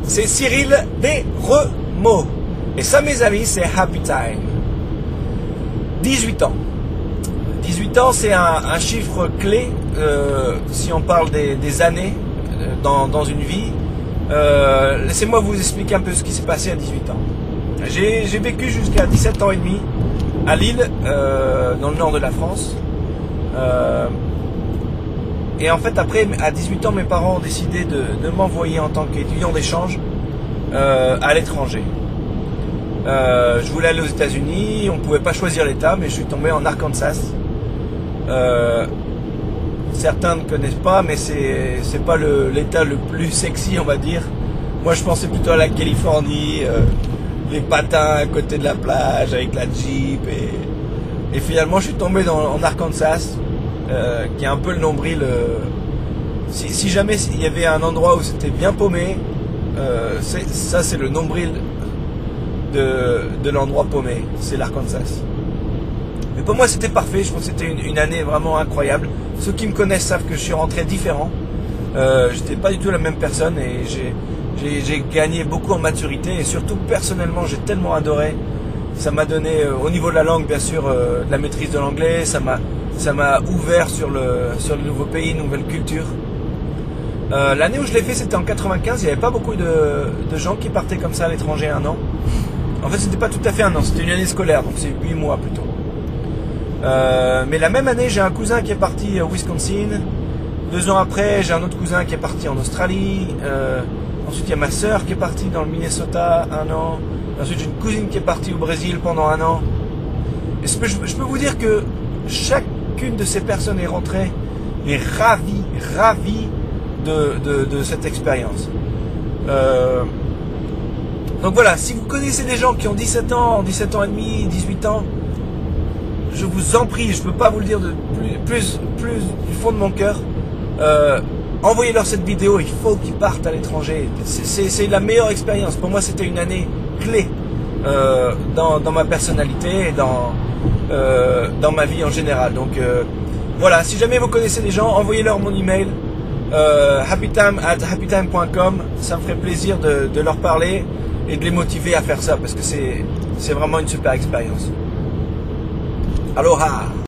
c'est Cyril Desremaux. Et ça, mes amis, c'est Happy Time. 18 ans. 18 ans, c'est un chiffre clé si on parle des années dans une vie. Laissez-moi vous expliquer un peu ce qui s'est passé à 18 ans. J'ai vécu jusqu'à 17 ans et demi à Lille, dans le nord de la France. Et en fait, après, à 18 ans, mes parents ont décidé de m'envoyer en tant qu'étudiant d'échange à l'étranger. Je voulais aller aux États-Unis, on ne pouvait pas choisir l'État, mais je suis tombé en Arkansas. Certains ne connaissent pas, mais c'est pas l'État le plus sexy, on va dire. Moi, je pensais plutôt à la Californie, les patins à côté de la plage avec la Jeep. Et finalement, je suis tombé en Arkansas, qui est un peu le nombril. Si jamais il y avait un endroit où c'était bien paumé, ça c'est le nombril de l'endroit paumé, c'est l'Arkansas. Mais pour moi c'était parfait, je pense que c'était une année vraiment incroyable. Ceux qui me connaissent savent que je suis rentré différent. J'étais pas du tout la même personne et j'ai gagné beaucoup en maturité et surtout personnellement j'ai tellement adoré. Ça m'a donné au niveau de la langue bien sûr de la maîtrise de l'anglais, ça m'a ouvert sur le nouveau pays, une nouvelle culture. L'année où je l'ai fait c'était en 95, il n'y avait pas beaucoup de gens qui partaient comme ça à l'étranger un an. En fait c'était pas tout à fait un an, c'était une année scolaire, donc c'est 8 mois plutôt. Mais la même année j'ai un cousin qui est parti au Wisconsin. 2 ans après j'ai un autre cousin qui est parti en Australie. Ensuite il y a ma soeur qui est partie dans le Minnesota 1 an. Ensuite j'ai une cousine qui est partie au Brésil pendant 1 an. Et je peux vous dire que chacune de ces personnes est rentrée et ravie de cette expérience. Donc voilà, si vous connaissez des gens qui ont 17 ans et demi, 18 ans, je vous en prie, je ne peux pas vous le dire plus du fond de mon cœur, envoyez-leur cette vidéo, il faut qu'ils partent à l'étranger. C'est la meilleure expérience. Pour moi, c'était une année clé dans ma personnalité et dans ma vie en général. Donc voilà, si jamais vous connaissez des gens, envoyez-leur mon email, happytime@happytime.com. Ça me ferait plaisir de leur parler et de les motiver à faire ça parce que c'est vraiment une super expérience. Aloha!